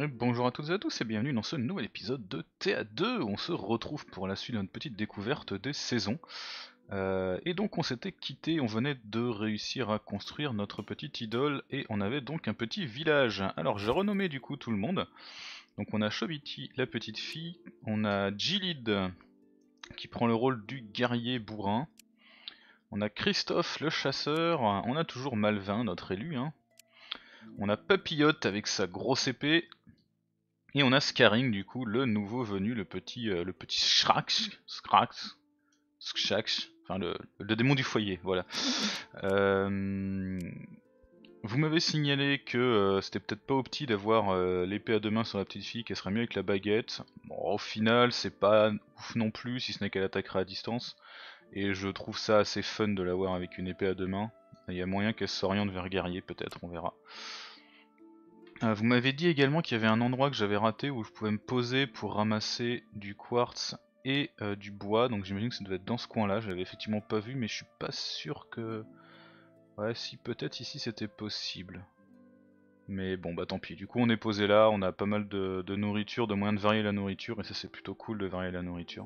Et bonjour à toutes et à tous et bienvenue dans ce nouvel épisode de TA2 où on se retrouve pour la suite de notre petite découverte des saisons. Et donc on s'était quitté, on venait de réussir à construire notre petite idole et on avait donc un petit village. Alors j'ai renommé du coup tout le monde. Donc on a Chobiti, la petite fille, on a Gilid qui prend le rôle du guerrier bourrin, on a Christophe le chasseur, on a toujours Malvin notre élu, hein. On a Papillote avec sa grosse épée. Et on a Scaring du coup, le nouveau venu, le petit Skrax, enfin le démon du foyer, voilà. Euh, Vous m'avez signalé que c'était peut-être pas opti d'avoir l'épée à deux mains sur la petite fille, qu'elle serait mieux avec la baguette. Bon, au final, c'est pas ouf non plus, si ce n'est qu'elle attaquera à distance. Et je trouve ça assez fun de l'avoir avec une épée à deux mains. Il y a moyen qu'elle s'oriente vers guerrier, peut-être, on verra. Vous m'avez dit également qu'il y avait un endroit que j'avais raté où je pouvais me poser pour ramasser du quartz et du bois, donc j'imagine que ça devait être dans ce coin là, j'avais effectivement pas vu mais je suis pas sûr que... Ouais si peut-être ici c'était possible. Mais bon bah tant pis, du coup on est posé là, on a pas mal de nourriture, de moyens de varier la nourriture et ça c'est plutôt cool de varier la nourriture.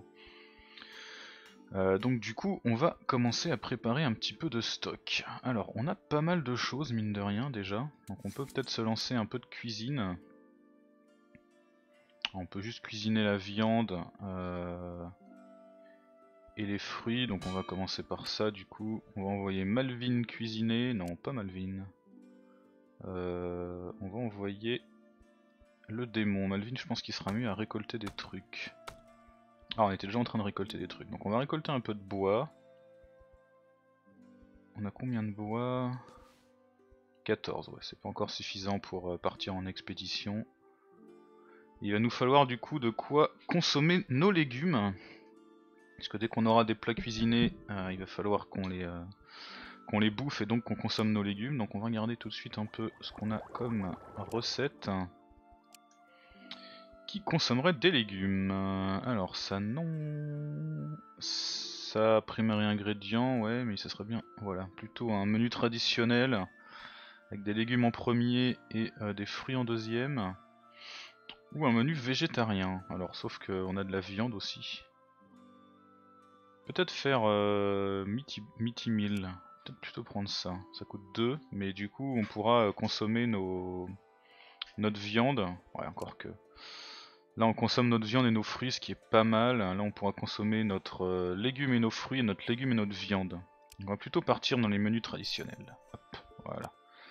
Donc du coup on va commencer à préparer un petit peu de stock. Alors on a pas mal de choses mine de rien déjà, donc on peut peut-être se lancer un peu de cuisine. On peut juste cuisiner la viande et les fruits, donc on va commencer par ça du coup. On va envoyer Malvin cuisiner, non pas Malvin. On va envoyer le démon. Malvin je pense qu'il sera mieux à récolter des trucs. Ah on était déjà en train de récolter des trucs, donc on va récolter un peu de bois. On a combien de bois? 14, ouais c'est pas encore suffisant pour partir en expédition. Il va nous falloir du coup de quoi consommer nos légumes. Parce que dès qu'on aura des plats cuisinés, il va falloir qu'on les bouffe et donc qu'on consomme nos légumes. Donc on va regarder tout de suite un peu ce qu'on a comme recette qui consommerait des légumes. Alors ça non... Ça, primaire et ingrédients, ouais mais ça serait bien. Voilà, plutôt un menu traditionnel avec des légumes en premier et des fruits en deuxième. Ou un menu végétarien. Alors sauf qu'on a de la viande aussi. Peut-être faire Meaty Meal. Peut-être plutôt prendre ça. Ça coûte 2, mais du coup on pourra consommer notre viande. Ouais, encore que. Là on consomme notre viande et nos fruits, ce qui est pas mal. Là on pourra consommer notre légumes et nos fruits, notre légumes et notre viande. On va plutôt partir dans les menus traditionnels. Hop, voilà.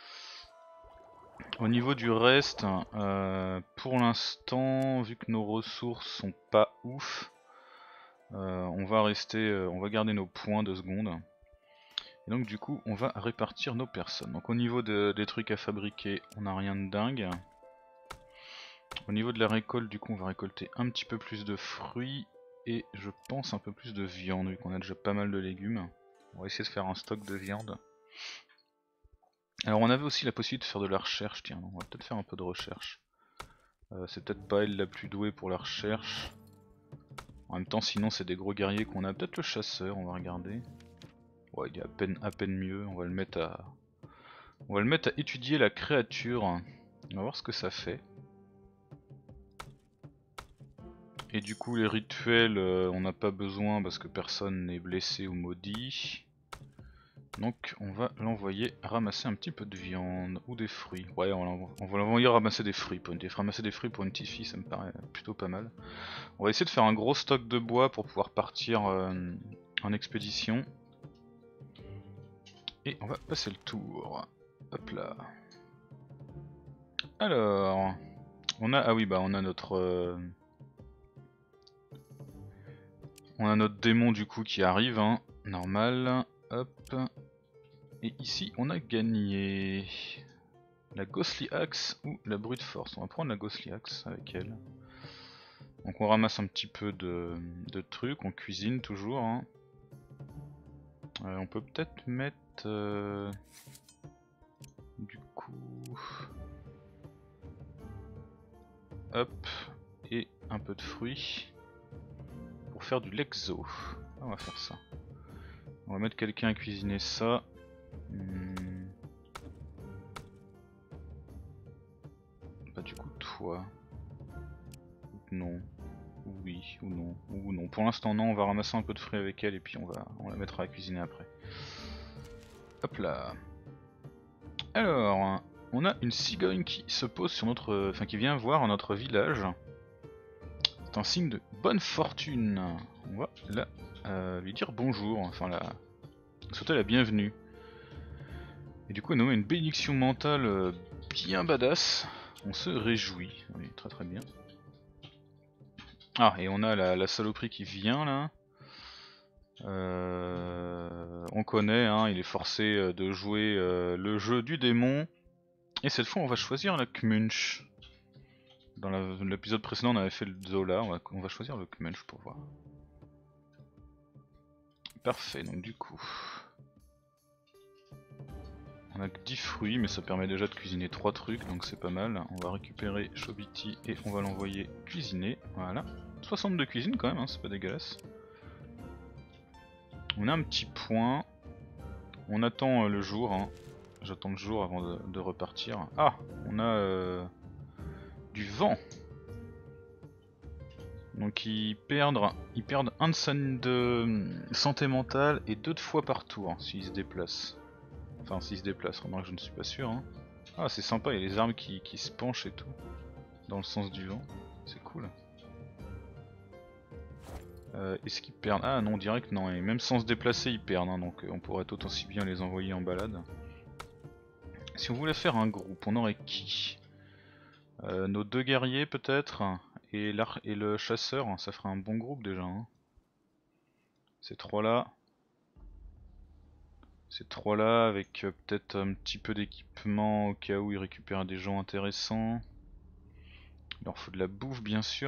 Au niveau du reste, pour l'instant, vu que nos ressources sont pas ouf, on va rester, on va garder nos points 2 secondes. Et donc du coup on va répartir nos personnes. Donc au niveau des trucs à fabriquer, on n'a rien de dingue. Au niveau de la récolte, du coup on va récolter un petit peu plus de fruits et je pense un peu plus de viande vu qu'on a déjà pas mal de légumes. On va essayer de faire un stock de viande. Alors on avait aussi la possibilité de faire de la recherche, tiens, on va peut-être faire un peu de recherche. C'est peut-être pas elle la plus douée pour la recherche. En même temps sinon c'est des gros guerriers qu'on a. Peut-être le chasseur, on va regarder. Ouais il est à peine mieux, on va le mettre à étudier la créature. On va voir ce que ça fait. Et du coup les rituels on n'a pas besoin parce que personne n'est blessé ou maudit. Donc on va l'envoyer ramasser un petit peu de viande ou des fruits. Ouais on va l'envoyer ramasser des fruits. Ramasser des fruits pour une petite fille ça me paraît plutôt pas mal. On va essayer de faire un gros stock de bois pour pouvoir partir en expédition. Et on va passer le tour. Hop là. Alors, on a, ah oui bah on a notre démon du coup qui arrive, hein, normal, hop. Et ici on a gagné la Ghostly Axe ou la Brute Force. On va prendre la Ghostly Axe avec elle. Donc on ramasse un petit peu de trucs, on cuisine toujours, hein. On peut peut-être mettre du coup... Hop, et un peu de fruits pour faire du Lexo. On va faire ça. On va mettre quelqu'un à cuisiner ça. Bah du coup fois. Non. Oui ou non. Ou non. Pour l'instant non, on va ramasser un peu de fruits avec elle et puis on la mettra à cuisiner après. Hop là. Alors, on a une cigogne qui se pose sur notre... Enfin qui vient voir notre village. C'est un signe de bonne fortune. On va là lui dire bonjour, enfin souhaiter la bienvenue. Et du coup on a une bénédiction mentale bien badass. On se réjouit. Oui, très très bien. Ah, et on a la saloperie qui vient là. On connaît, hein, il est forcé de jouer le jeu du démon. Et cette fois on va choisir la Kmunch. Dans l'épisode précédent on avait fait le Zola, on va choisir le Kmunch pour voir. Parfait, donc du coup... On a que 10 fruits mais ça permet déjà de cuisiner 3 trucs donc c'est pas mal. On va récupérer Chobiti et on va l'envoyer cuisiner, voilà. 62 cuisine quand même, hein, c'est pas dégueulasse. On a un petit point. On attend le jour, hein. J'attends le jour avant de repartir. Ah, on a du vent. Donc ils perdent 1 de santé mentale et 2 de fois par tour hein, s'ils se déplacent. Enfin s'ils se déplacent, remarque je ne suis pas sûr. Hein. Ah c'est sympa, il y a les armes qui se penchent et tout. Dans le sens du vent, c'est cool. Est-ce qu'ils perdent? Ah non, direct non, et même sans se déplacer ils perdent, hein, donc on pourrait tout aussi bien les envoyer en balade. Si on voulait faire un groupe, on aurait qui? Nos 2 guerriers peut-être, et le chasseur, ça ferait un bon groupe déjà. Hein. Ces 3 là. Ces 3 là avec peut-être un petit peu d'équipement au cas où ils récupèrent des gens intéressants. Il leur faut de la bouffe bien sûr.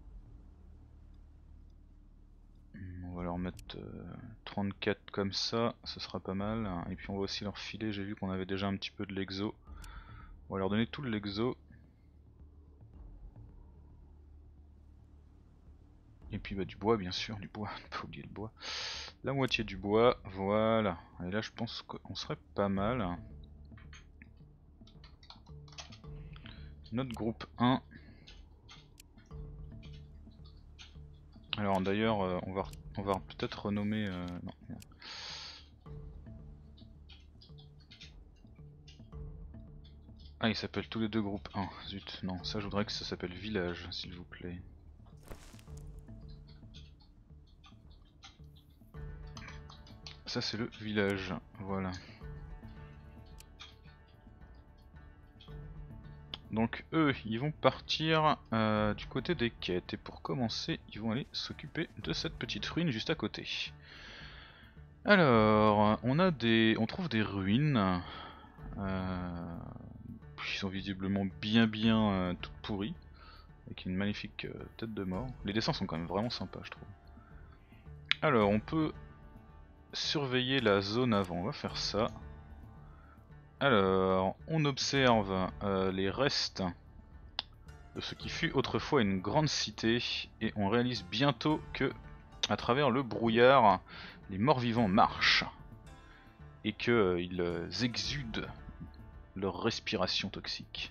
On va leur mettre 34 comme ça, ce sera pas mal. Et puis on va aussi leur filer, j'ai vu qu'on avait déjà un petit peu de l'exo. On va leur donner tout de l'exo. Et puis bah du bois bien sûr, du bois, ne pas oublier le bois. La moitié du bois, voilà. Et là je pense qu'on serait pas mal. Notre groupe 1. Alors d'ailleurs on va peut-être renommer... non. Ah ils s'appellent tous les deux groupes 1, zut, non, ça je voudrais que ça s'appelle village s'il vous plaît. Ça c'est le village, voilà. Donc eux, ils vont partir du côté des quêtes. Et pour commencer, ils vont aller s'occuper de cette petite ruine juste à côté. Alors, on trouve des ruines. Qui sont visiblement bien toutes pourries. Avec une magnifique tête de mort. Les dessins sont quand même vraiment sympas, je trouve. Alors, on peut surveiller la zone avant. On va faire ça. Alors, on observe les restes de ce qui fut autrefois une grande cité et on réalise bientôt que, à travers le brouillard, les morts-vivants marchent et qu'ils exudent leur respiration toxique.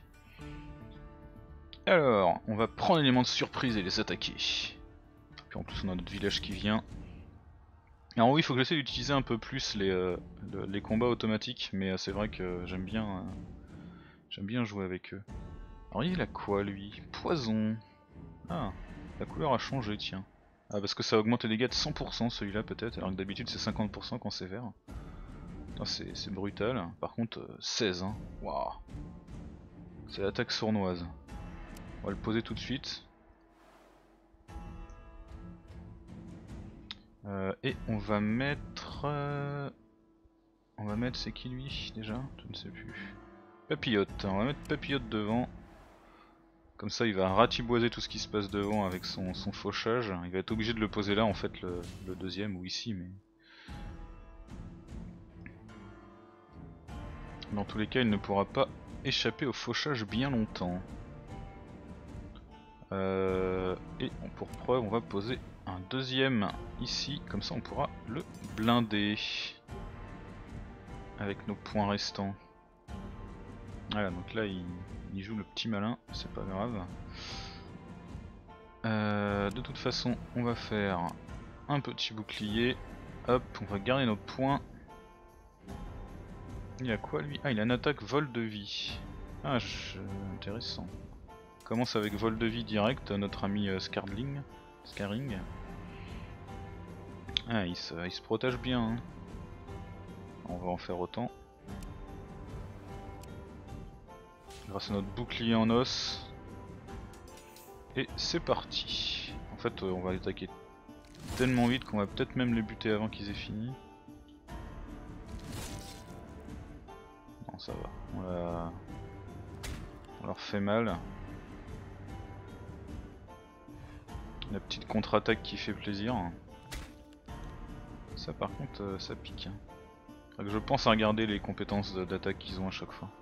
Alors, on va prendre un élément de surprise et les attaquer. Puis en plus on a notre village qui vient. Alors oui, il faut que j'essaie d'utiliser un peu plus les combats automatiques, mais c'est vrai que j'aime bien jouer avec eux. Alors il a quoi lui? Poison. Ah, la couleur a changé, tiens. Ah, parce que ça augmente les dégâts de 100% celui-là peut-être, alors que d'habitude c'est 50% quand c'est vert. C'est brutal. Par contre 16 hein. Waouh. C'est l'attaque sournoise. On va le poser tout de suite. Et on va mettre... c'est qui lui déjà? Je ne sais plus. Papillote, on va mettre Papillote devant. Comme ça il va ratiboiser tout ce qui se passe devant avec son fauchage. Il va être obligé de le poser là en fait le deuxième ou ici mais... Dans tous les cas il ne pourra pas échapper au fauchage bien longtemps. Et pour preuve on va poser un deuxième ici, comme ça on pourra le blinder. Avec nos points restants. Voilà donc là il il joue le petit malin, c'est pas grave. De toute façon, on va faire un petit bouclier. Hop, on va garder nos points. Il a quoi lui? Ah, il a une attaque vol de vie. Ah, intéressant. Commence avec vol de vie direct, notre ami Scaring. Ah, il se protège bien. Hein. On va en faire autant. Grâce à notre bouclier en os. Et c'est parti. En fait, on va attaquer tellement vite qu'on va peut-être même les buter avant qu'ils aient fini. Non, ça va. On leur fait mal. La petite contre-attaque qui fait plaisir. Ça par contre, ça pique. Hein. Je pense à regarder les compétences d'attaque qu'ils ont à chaque fois.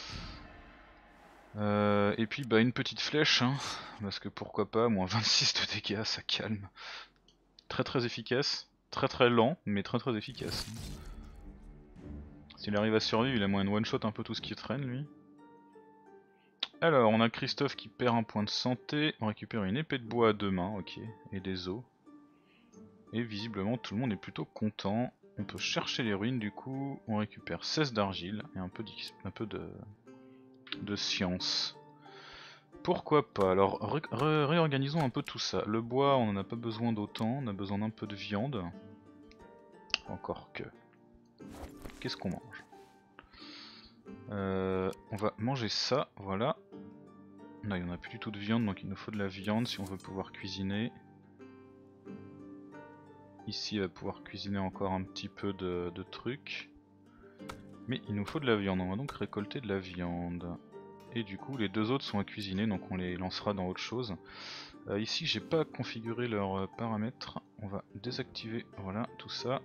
Et puis bah une petite flèche, hein, parce que pourquoi pas, moins 26 de dégâts, ça calme. Très efficace, très lent, mais très efficace. S'il arrive à survivre, il a moyen de one-shot un peu tout ce qui traîne lui. Alors, on a Christophe qui perd un point de santé, on récupère une épée de bois à deux mains, ok, et des os. Et visiblement tout le monde est plutôt content. On peut chercher les ruines du coup, on récupère 16 d'argile et un peu de science. Pourquoi pas? Alors réorganisons un peu tout ça. Le bois, on n'en a pas besoin d'autant, on a besoin d'un peu de viande. Encore que. Qu'est-ce qu'on mange? On va manger ça, voilà. Là, il n'y en a plus du tout de viande, donc il nous faut de la viande si on veut pouvoir cuisiner. Ici, il va pouvoir cuisiner encore un petit peu de trucs. Mais il nous faut de la viande, on va donc récolter de la viande. Et du coup, les deux autres sont à cuisiner, donc on les lancera dans autre chose. Ici, j'ai pas configuré leurs paramètres. On va désactiver, voilà, tout ça.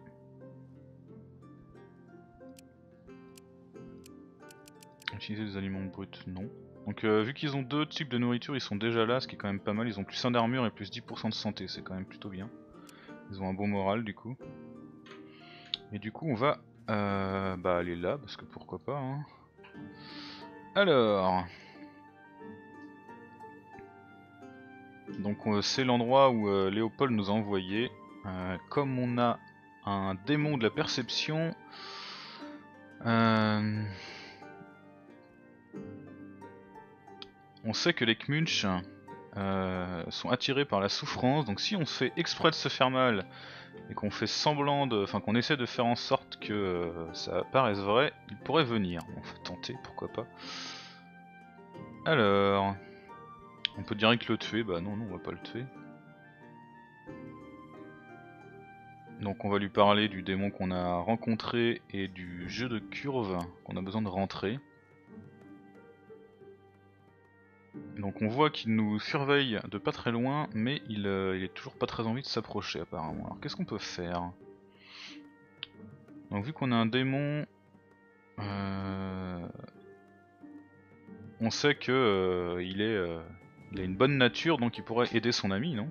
Utiliser des aliments bruts, non. Donc vu qu'ils ont deux types de nourriture, ils sont déjà là, ce qui est quand même pas mal. Ils ont plus 1 d'armure et plus 10% de santé, c'est quand même plutôt bien. Ils ont un bon moral du coup. Et du coup on va aller là, parce que pourquoi pas. Hein. Alors... Donc c'est l'endroit où Léopold nous a envoyé. Comme on a un démon de la perception... on sait que les Kmunch sont attirés par la souffrance, donc si on fait exprès de se faire mal et qu'on fait semblant de, enfin qu'on essaie de faire en sorte que ça paraisse vrai, il pourrait venir. On va tenter, pourquoi pas. Alors, on peut direct le tuer, bah non, on va pas le tuer. Donc on va lui parler du démon qu'on a rencontré et du jeu de curve qu'on a besoin de rentrer. Donc on voit qu'il nous surveille de pas très loin, mais il est toujours pas très envie de s'approcher apparemment. Alors qu'est-ce qu'on peut faire? Donc vu qu'on a un démon, on sait que il a une bonne nature, donc il pourrait aider son ami, non?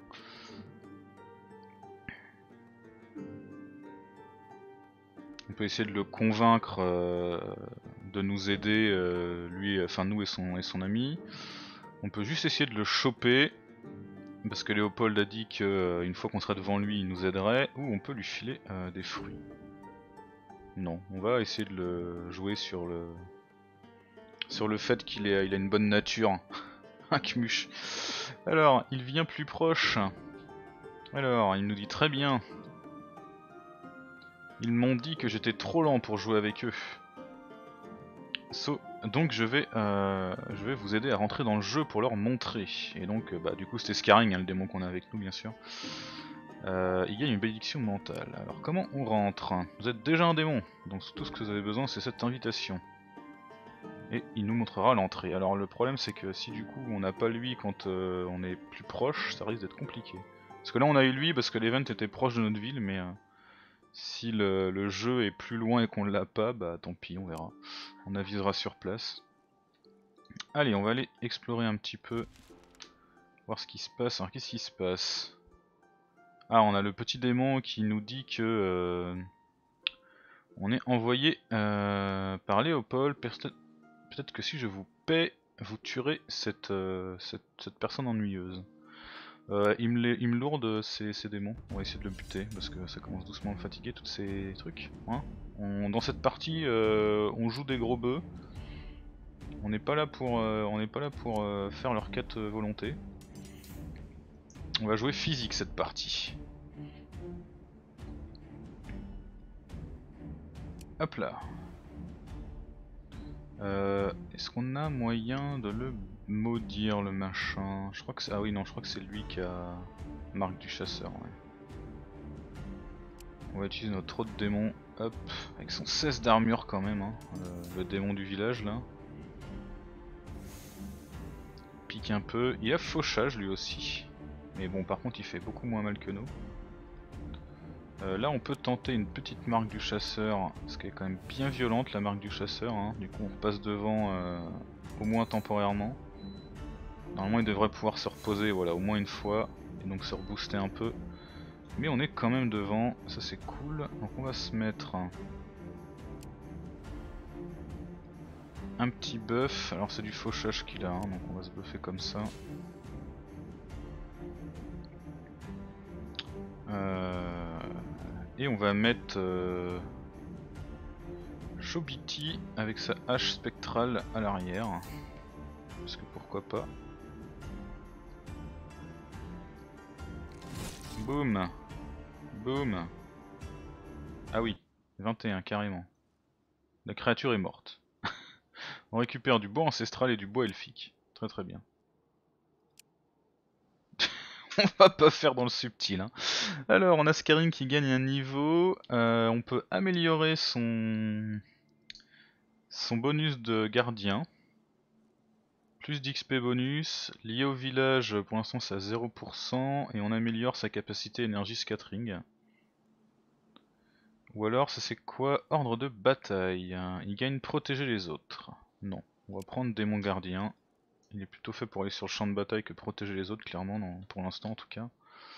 On peut essayer de le convaincre de nous aider, lui, enfin nous et son ami. On peut juste essayer de le choper, parce que Léopold a dit qu'une fois qu'on serait devant lui, il nous aiderait, ou on peut lui filer des fruits. Non, on va essayer de le jouer sur le fait qu'il a une bonne nature. Un Kmuch. Alors, il vient plus proche. Alors, il nous dit très bien. Ils m'ont dit que j'étais trop lent pour jouer avec eux. Donc je vais vous aider à rentrer dans le jeu pour leur montrer. Et donc du coup c'était Scaring, hein, le démon qu'on a avec nous bien sûr. Il gagne une bénédiction mentale. Alors comment on rentre? Vous êtes déjà un démon, donc tout ce que vous avez besoin c'est cette invitation. Et il nous montrera l'entrée. Alors le problème c'est que si du coup on n'a pas lui quand on est plus proche, ça risque d'être compliqué. Parce que là on a eu lui parce que l'event était proche de notre ville, mais si le jeu est plus loin et qu'on l'a pas, bah tant pis, on verra. On avisera sur place. Allez, on va aller explorer un petit peu, voir ce qui se passe. Alors qu'est-ce qui se passe? Ah, on a le petit démon qui nous dit que on est envoyé par Léopold. Peut-être que si je vous paie, vous tuerez cette personne ennuyeuse. Il me lourde ces démons, on va essayer de le buter parce que ça commence doucement à me fatiguer tous ces trucs. Hein. Dans cette partie on joue des gros bœufs, on n'est pas là pour, faire leur quête volonté. On va jouer physique cette partie. Hop là. Est-ce qu'on a moyen de le maudire le machin? Je crois que c'est... Ah oui non, je crois que c'est lui qui a marque du chasseur. Ouais. On va utiliser notre autre démon, hop, avec son 16 d'armure quand même, hein, le démon du village là. Pique un peu, il a fauchage lui aussi. Mais bon par contre il fait beaucoup moins mal que nous. Là on peut tenter une petite marque du chasseur, parce qu'elle est quand même bien violente la marque du chasseur, hein. Du coup on passe devant au moins temporairement. Normalement il devrait pouvoir se reposer voilà, au moins une fois, et donc se rebooster un peu. Mais on est quand même devant, ça c'est cool. Donc on va se mettre un petit buff, alors c'est du fauchage qu'il a, hein, donc on va se buffer comme ça. Et on va mettre Chobiti avec sa hache spectrale à l'arrière, parce que pourquoi pas. Boum. Boum. Ah oui, 21 carrément. La créature est morte. On récupère du bois ancestral et du bois elfique. Très très bien. On va pas faire dans le subtil. Hein. Alors, on a Scaring qui gagne un niveau. On peut améliorer son bonus de gardien. Plus d'XP bonus. Lié au village, pour l'instant c'est à 0%. Et on améliore sa capacité énergie scattering. Ou alors, ça c'est quoi? Ordre de bataille. Il gagne protéger les autres. Non. On va prendre démon gardien. Il est plutôt fait pour aller sur le champ de bataille que protéger les autres, clairement, non, pour l'instant en tout cas.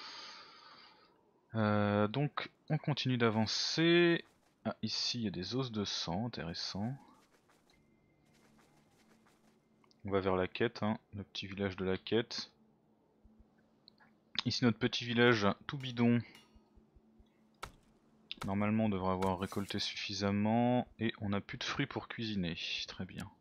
Donc on continue d'avancer. Ah, ici il y a des os de sang, intéressant. On va vers la quête, hein, le petit village de la quête. Ici notre petit village tout bidon. Normalement on devrait avoir récolté suffisamment. Et on n'a plus de fruits pour cuisiner, très bien.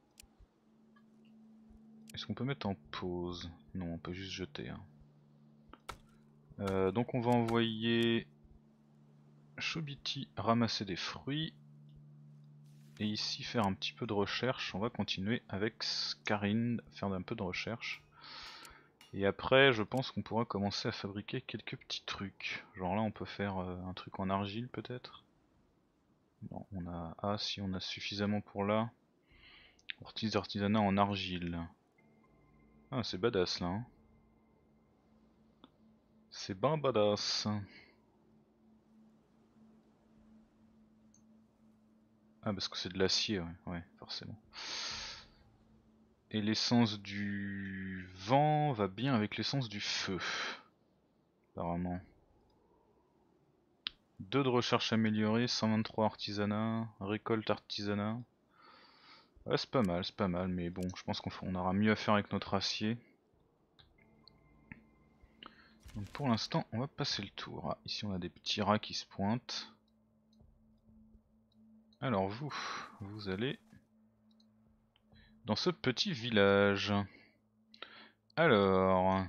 Est-ce qu'on peut mettre en pause? Non, on peut juste jeter. Hein. Donc on va envoyer Chobiti ramasser des fruits. Et ici faire un petit peu de recherche, on va continuer avec Scarin, faire un peu de recherche. Et après je pense qu'on pourra commencer à fabriquer quelques petits trucs. Genre là on peut faire un truc en argile peut-être. Non, on a... Ah si on a suffisamment pour là. Ortiz d'artisanat en argile. Ah c'est badass là. Hein. C'est ben badass. Ah parce que c'est de l'acier, ouais, forcément. Et l'essence du vent va bien avec l'essence du feu. Apparemment. 2 de recherche améliorée, 123 artisanat, récolte artisanat. Ouais c'est pas mal, mais bon je pense qu'on aura mieux à faire avec notre acier. Donc pour l'instant on va passer le tour. Ah, ici on a des petits rats qui se pointent. Alors vous allez dans ce petit village. Alors...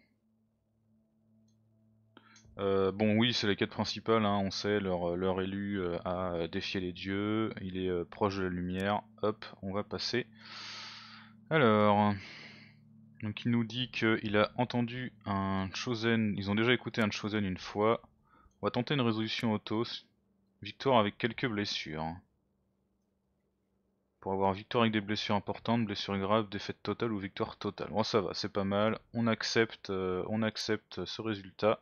bon oui c'est la quête principale, hein, on sait, leur élu a défié les dieux, il est proche de la lumière, hop, on va passer. Alors, donc il nous dit qu'il a entendu un Chosen, ils ont déjà écouté un Chosen une fois, on va tenter une résolution auto, victoire avec quelques blessures. Pour avoir victoire avec des blessures importantes, blessures graves, défaite totale ou victoire totale. Bon ça va, c'est pas mal, on accepte ce résultat.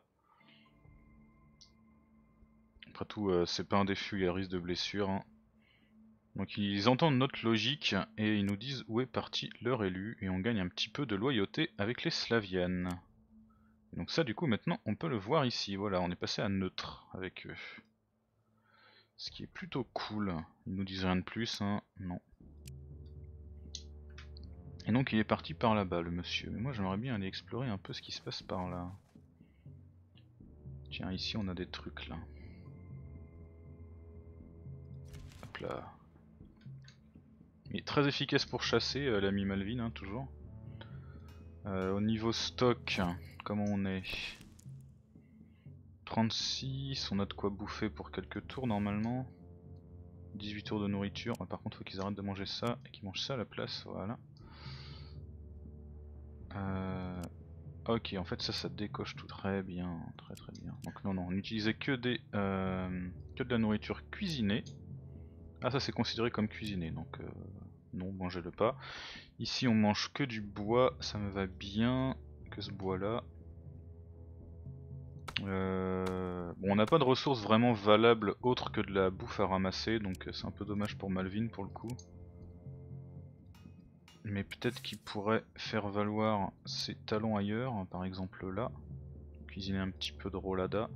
Après tout, c'est pas un défi où il y a risque de blessure. Hein. Donc ils entendent notre logique et ils nous disent où est parti leur élu et on gagne un petit peu de loyauté avec les Slaviennes. Et donc ça du coup maintenant on peut le voir ici, voilà on est passé à neutre avec eux. Ce qui est plutôt cool, ils nous disent rien de plus, hein, non. Et donc il est parti par là-bas le monsieur. Mais moi j'aimerais bien aller explorer un peu ce qui se passe par là. Tiens, ici on a des trucs là. Hop là. Il est très efficace pour chasser, l'ami Malvin, hein, toujours. Au niveau stock, comment on est? 36, on a de quoi bouffer pour quelques tours normalement. 18 tours de nourriture, par contre faut qu'ils arrêtent de manger ça et qu'ils mangent ça à la place, voilà. Ok, en fait ça décoche tout très bien, très bien. Donc non, on n'utilisait que de la nourriture cuisinée. Ah, ça c'est considéré comme cuisiné, donc non, mangez-le pas. Ici on mange que du bois, ça me va bien, que ce bois là. Bon, on n'a pas de ressources vraiment valables autres que de la bouffe à ramasser, donc c'est un peu dommage pour Malvin pour le coup. Mais peut-être qu'il pourrait faire valoir ses talents ailleurs, par exemple là. Cuisiner un petit peu de rolada.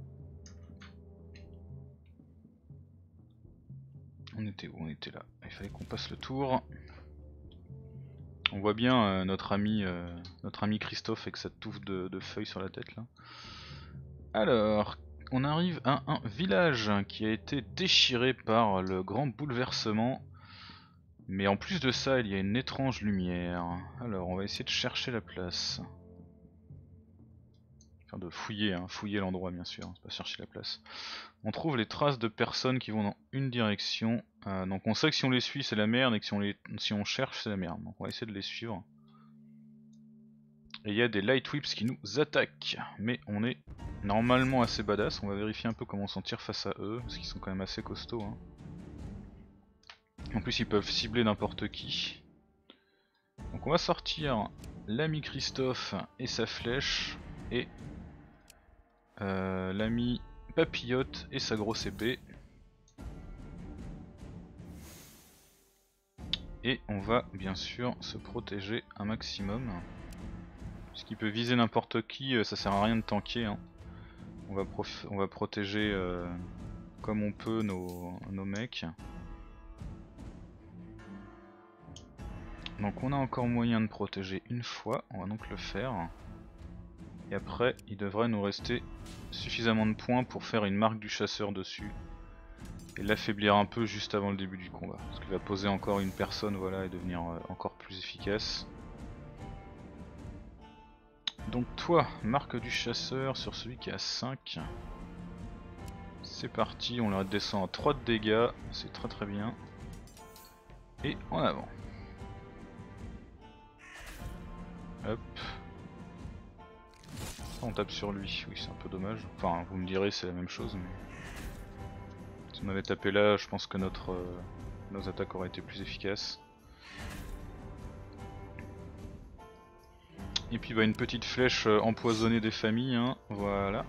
On était où? On était là. Il fallait qu'on passe le tour. On voit bien notre ami Christophe avec sa touffe de feuilles sur la tête là. Alors, on arrive à un village qui a été déchiré par le grand bouleversement. Mais en plus de ça, il y a une étrange lumière. Alors, on va essayer de chercher la place. Enfin, de fouiller, hein. Fouiller l'endroit bien sûr, c'est pas chercher la place. On trouve les traces de personnes qui vont dans une direction. Donc on sait que si on les suit c'est la merde et que si on cherche c'est la merde. Donc on va essayer de les suivre. Et il y a des light whips qui nous attaquent. Mais on est normalement assez badass. On va vérifier un peu comment s'en tire face à eux. Parce qu'ils sont quand même assez costauds. Hein. En plus ils peuvent cibler n'importe qui. Donc on va sortir l'ami Christophe et sa flèche. Et l'ami Papillote et sa grosse épée. Et on va bien sûr se protéger un maximum. Puisqu'il peut viser n'importe qui, ça sert à rien de tanker. Hein. On va protéger comme on peut nos mecs. Donc on a encore moyen de protéger une fois, on va donc le faire. Et après il devrait nous rester suffisamment de points pour faire une marque du chasseur dessus. Et l'affaiblir un peu juste avant le début du combat. Parce qu'il va poser encore une personne, voilà, et devenir encore plus efficace. Donc toi, marque du chasseur sur celui qui a 5. C'est parti, on leur descend à 3 de dégâts, c'est très bien. Et en avant. Hop. On tape sur lui, oui c'est un peu dommage. Enfin vous me direz c'est la même chose mais... Si on avait tapé là, je pense que nos attaques auraient été plus efficaces. Et puis bah, une petite flèche empoisonnée des familles, hein. Voilà.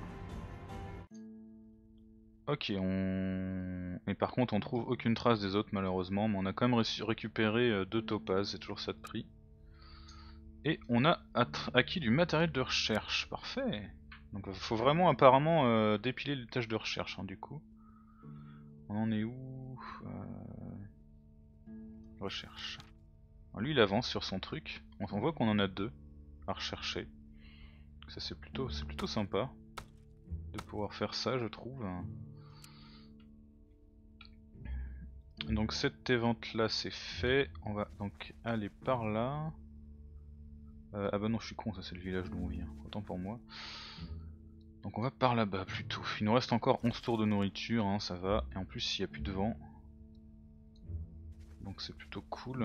Ok, et par contre on trouve aucune trace des autres malheureusement, mais on a quand même récupéré 2 topazes, c'est toujours ça de prix. Et on a acquis du matériel de recherche, parfait. Donc il faut vraiment apparemment dépiler les tâches de recherche hein, du coup. On en est où Recherche. Alors, lui il avance sur son truc, on voit qu'on en a 2 à rechercher. Ça c'est plutôt sympa de pouvoir faire ça je trouve. Donc cette évente là c'est fait, on va donc aller par là. Ah bah non je suis con, ça c'est le village d'où on vient, autant pour moi. Donc on va par là-bas plutôt. Il nous reste encore 11 tours de nourriture, hein, ça va. Et en plus il n'y a plus de vent. Donc c'est plutôt cool.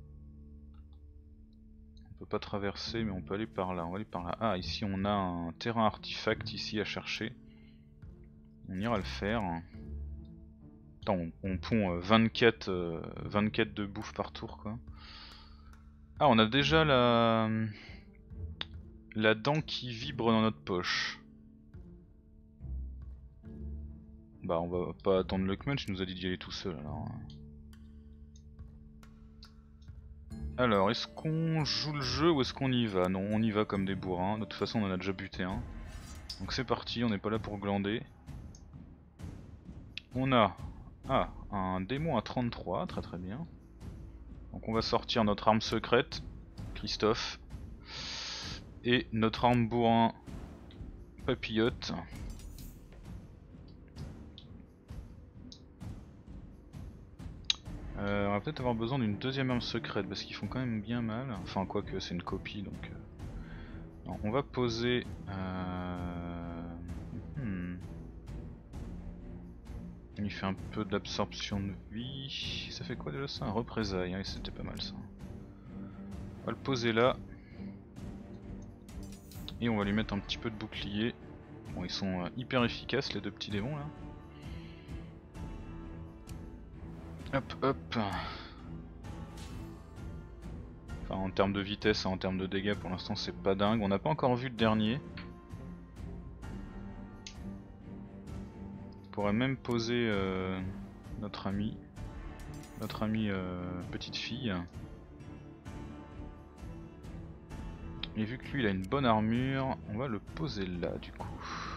On peut pas traverser mais on peut aller par là, on va aller par là. Ah ici on a un terrain artefact ici à chercher. On ira le faire. Attends, on pond 24 de bouffe par tour quoi. Ah on a déjà la dent qui vibre dans notre poche. Bah on va pas attendre le Kmunch, il nous a dit d'y aller tout seul alors. Alors est-ce qu'on joue le jeu ou est-ce qu'on y va? Non on y va comme des bourrins, de toute façon on en a déjà buté un. Donc c'est parti, on n'est pas là pour glander. On a un démon à 33, très bien. Donc on va sortir notre arme secrète. Christophe. Et notre arme bourrin Papillote. On va peut-être avoir besoin d'une deuxième arme secrète parce qu'ils font quand même bien mal. Enfin, quoique c'est une copie donc. Non, on va poser. Il fait un peu d'absorption de vie. Ça fait quoi déjà ça? Un représailles, hein, c'était pas mal ça. On va le poser là. Et on va lui mettre un petit peu de bouclier. Bon, ils sont hyper efficaces les deux petits démons là. Hop hop. Enfin en termes de vitesse et en termes de dégâts pour l'instant c'est pas dingue. On n'a pas encore vu le dernier. On pourrait même poser notre ami petite fille. Et vu que lui il a une bonne armure, on va le poser là du coup.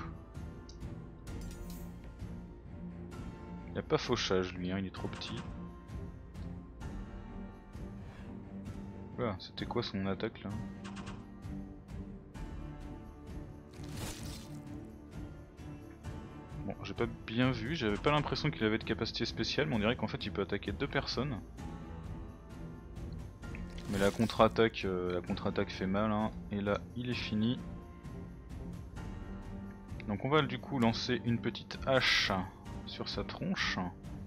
Il a pas fauchage lui, hein, il est trop petit. Voilà, c'était quoi son attaque là? Bon, j'ai pas bien vu, j'avais pas l'impression qu'il avait de capacité spéciale, mais on dirait qu'en fait il peut attaquer deux personnes. Mais la contre-attaque fait mal, hein. Et là il est fini. Donc on va du coup lancer une petite hache sur sa tronche.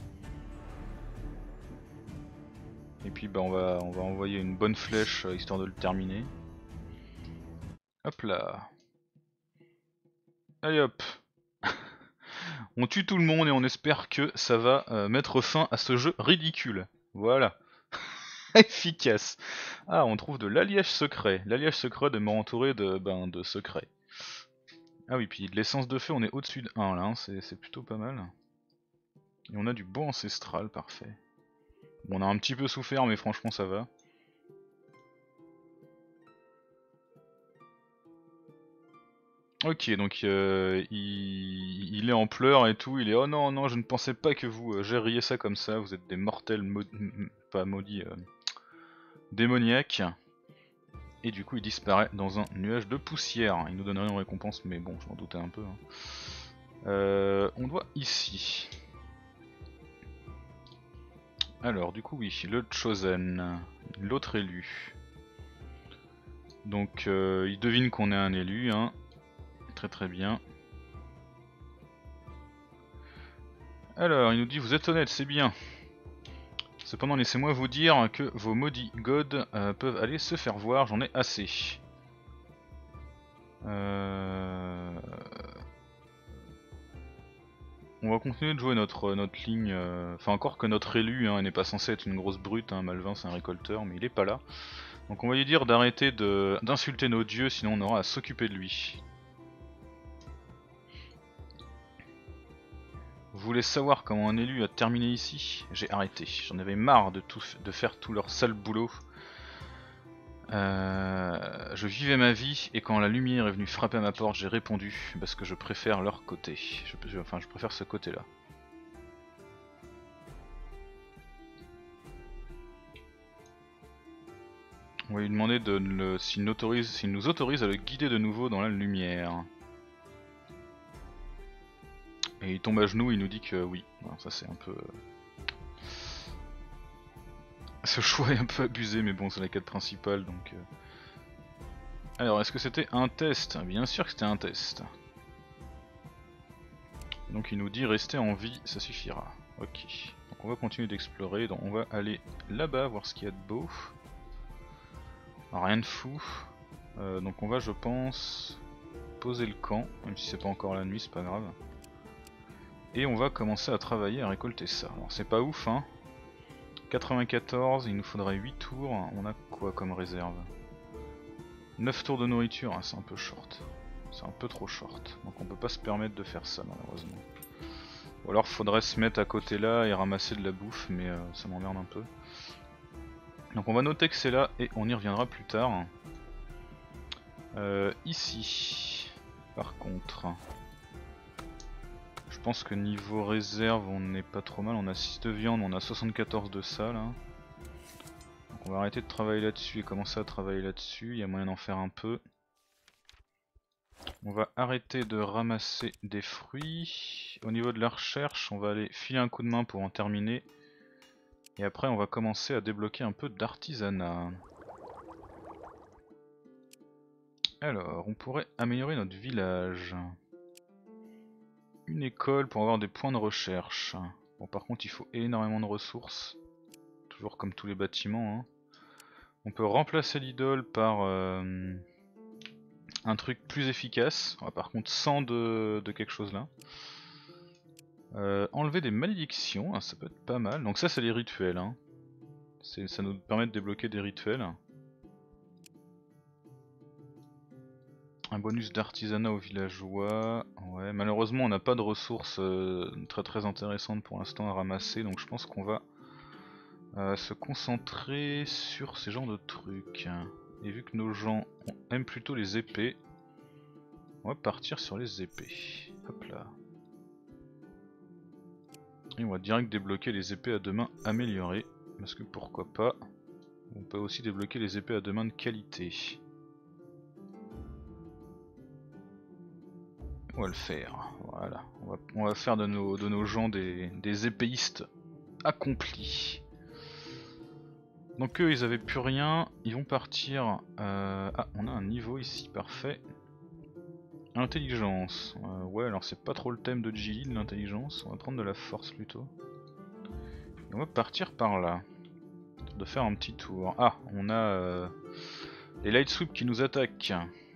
Et puis bah on va envoyer une bonne flèche histoire de le terminer. Hop là. Allez hop. On tue tout le monde et on espère que ça va mettre fin à ce jeu ridicule. Voilà. Efficace. Ah, on trouve de l'alliage secret. L'alliage secret de m'entourer de secrets. Ah oui, puis de l'essence de feu, on est au-dessus de 1 là, hein, c'est plutôt pas mal. Et on a du bois ancestral, parfait. Bon, on a un petit peu souffert, mais franchement ça va. Ok, donc il est en pleurs et tout, il est oh non, non, je ne pensais pas que vous gériez ça comme ça, vous êtes des mortels pas maudits, démoniaques. Et du coup il disparaît dans un nuage de poussière. Il nous donnerait une récompense, mais bon, je m'en doutais un peu. Hein. On doit ici. Alors du coup oui, le Chosen, l'autre élu. Donc il devine qu'on est un élu, hein. Très très bien. Alors il nous dit vous êtes honnête, c'est bien. Cependant laissez-moi vous dire que vos maudits gods peuvent aller se faire voir, j'en ai assez. On va continuer de jouer notre ligne, enfin encore que notre élu hein, n'est pas censé être une grosse brute, hein. Malvin c'est un récolteur mais il est pas là. Donc on va lui dire d'arrêter d'insulter nos dieux sinon on aura à s'occuper de lui. Vous voulez savoir comment un élu a terminé ici? J'ai arrêté, j'en avais marre de faire tout leur sale boulot. Je vivais ma vie et quand la lumière est venue frapper à ma porte, j'ai répondu parce que je préfère leur côté. Enfin, je préfère ce côté-là. On va lui demander s'il nous autorise à le guider de nouveau dans la lumière. Et il tombe à genoux, il nous dit que oui. Alors, ça c'est un peu... Ce choix est un peu abusé, mais bon, c'est la quête principale donc... Alors, est-ce que c'était un test? Bien sûr que c'était un test. Donc il nous dit rester en vie, ça suffira. Ok. Donc on va continuer d'explorer, donc on va aller là-bas voir ce qu'il y a de beau. Rien de fou. Donc on va je pense poser le camp, même si c'est pas encore la nuit, c'est pas grave. Et on va commencer à travailler à récolter ça. Alors c'est pas ouf hein. 94, il nous faudrait 8 tours. On a quoi comme réserve? 9 tours de nourriture, hein, c'est un peu short. C'est un peu trop short. Donc on peut pas se permettre de faire ça malheureusement. Ou alors faudrait se mettre à côté là et ramasser de la bouffe, mais ça m'emmerde un peu. Donc on va noter que c'est là et on y reviendra plus tard. Ici, par contre, je pense que niveau réserve on n'est pas trop mal. On a 6 de viande, on a 74 de ça là. Donc On va arrêter de travailler là-dessus et commencer à travailler là-dessus, il y a moyen d'en faire un peu. On va arrêter de ramasser des fruits. Au niveau de la recherche, on va aller filer un coup de main pour en terminer. Et après on va commencer à débloquer un peu d'artisanat. Alors, on pourrait améliorer notre village. Une école pour avoir des points de recherche. Bon, par contre il faut énormément de ressources. Toujours comme tous les bâtiments. Hein. On peut remplacer l'idole par un truc plus efficace. Par contre sans de quelque chose là. Enlever des malédictions, ça peut être pas mal. Donc ça c'est les rituels. Hein. Ça nous permet de débloquer des rituels. Un bonus d'artisanat aux villageois. Ouais, malheureusement on n'a pas de ressources très intéressantes pour l'instant à ramasser. Donc je pense qu'on va se concentrer sur ces genres de trucs. Et vu que nos gens aiment plutôt les épées, on va partir sur les épées. Hop là. Et on va direct débloquer les épées à deux mains améliorées. Parce que pourquoi pas. On peut aussi débloquer les épées à deux mains de qualité. On va le faire. Voilà. On va faire de nos gens des épéistes accomplis. Donc eux ils avaient plus rien. Ils vont partir. Ah, on a un niveau ici, parfait. Intelligence. Ouais, alors c'est pas trop le thème de Jilid, l'intelligence. On va prendre de la force plutôt. Et on va partir par là. De faire un petit tour. Ah, on a les light sweep qui nous attaquent.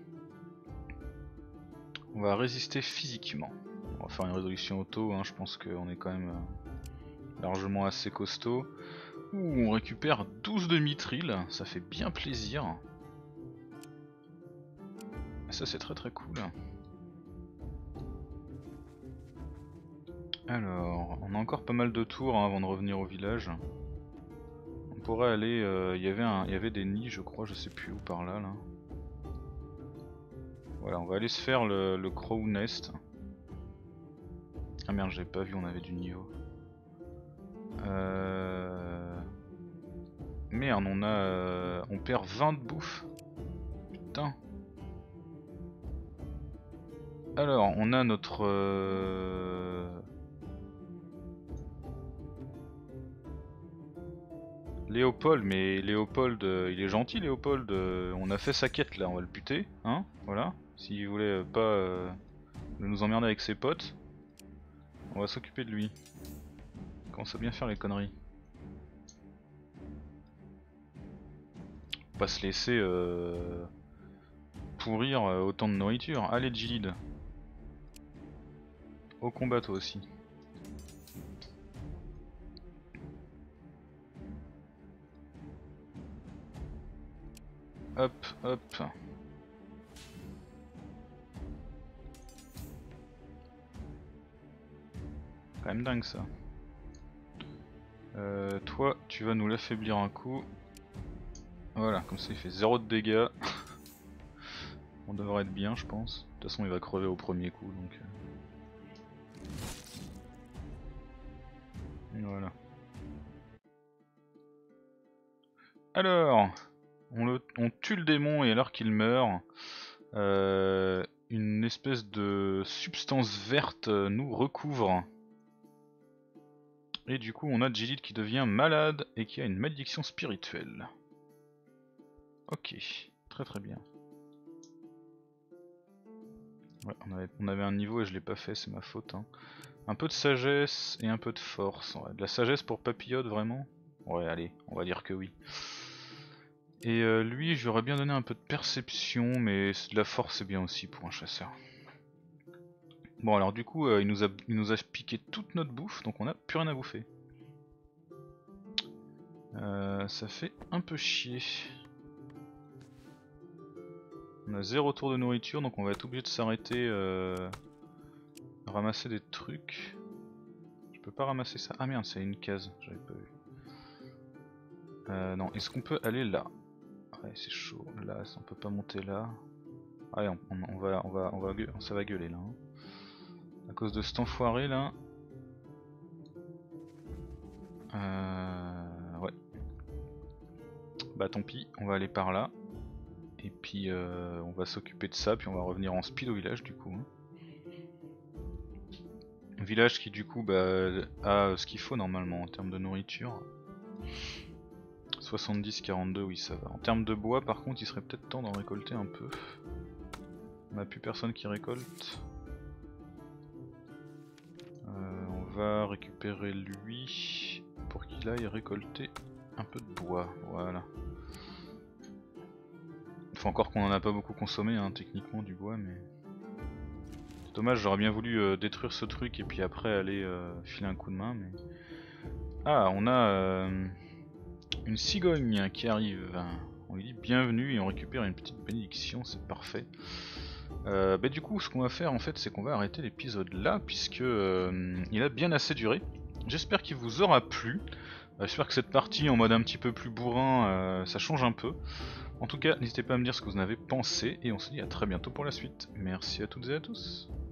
On va résister physiquement. On va faire une résolution auto, hein. Je pense qu'on est quand même largement assez costaud. Ouh, on récupère 12 de mithril, ça fait bien plaisir. Et ça c'est très cool. Alors, on a encore pas mal de tours hein, avant de revenir au village. On pourrait aller, il y avait des nids je crois, je sais plus où par là. Voilà, on va aller se faire le Crow Nest. Ah merde, j'avais pas vu, on avait du niveau. Merde, on perd 20 de bouffe. Putain. Alors, on a notre... Léopold, mais Léopold, il est gentil Léopold, on a fait sa quête là, on va le buter, hein, voilà. S'il voulait pas nous emmerder avec ses potes, on va s'occuper de lui. Il commence à bien faire les conneries. Pas se laisser pourrir autant de nourriture. Allez Jilid. Au combat toi aussi. Hop, hop. Quand même dingue ça. Toi, tu vas nous l'affaiblir un coup. Voilà, comme ça il fait 0 de dégâts. On devrait être bien je pense. De toute façon il va crever au premier coup donc... Voilà. Alors, on tue le démon et alors qu'il meurt, une espèce de substance verte nous recouvre. Et du coup on a Jilid qui devient malade et qui a une malédiction spirituelle. Ok, très bien. Ouais, on avait un niveau et je l'ai pas fait, c'est ma faute. Hein. Un peu de sagesse et un peu de force. Ouais, de la sagesse pour Papillote vraiment? Ouais allez, on va dire que oui. Et lui, je lui aurais bien donné un peu de perception, mais de la force c'est bien aussi pour un chasseur. Bon alors du coup, il nous a piqué toute notre bouffe, donc on a plus rien à bouffer. Ça fait un peu chier. On a 0 tour de nourriture, donc on va être obligé de s'arrêter, ramasser des trucs. Je peux pas ramasser ça. Ah merde, c'est une case, j'avais pas vu. Non, est-ce qu'on peut aller là? Ouais, c'est chaud. Là, on peut pas monter là. Allez, ça va gueuler là. Hein. À cause de cet enfoiré là. Ouais. bah tant pis, on va aller par là. Et puis on va s'occuper de ça, puis on va revenir en speed au village du coup. Hein. Village qui du coup bah, a ce qu'il faut normalement en termes de nourriture. 70-42, oui ça va. En termes de bois par contre il serait peut-être temps d'en récolter un peu. On n'a plus personne qui récolte. On va récupérer lui pour qu'il aille récolter un peu de bois. Voilà. Faut encore qu'on en a pas beaucoup consommé hein, techniquement du bois mais... C'est dommage, j'aurais bien voulu détruire ce truc et puis après aller filer un coup de main mais... Ah on a une cigogne qui arrive. On lui dit bienvenue et on récupère une petite bénédiction, c'est parfait. Bah du coup ce qu'on va faire en fait c'est qu'on va arrêter l'épisode là puisque il a bien assez duré. J'espère qu'il vous aura plu. J'espère que cette partie en mode un petit peu plus bourrin ça change un peu. En tout cas n'hésitez pas à me dire ce que vous en avez pensé et on se dit à très bientôt pour la suite. Merci à toutes et à tous.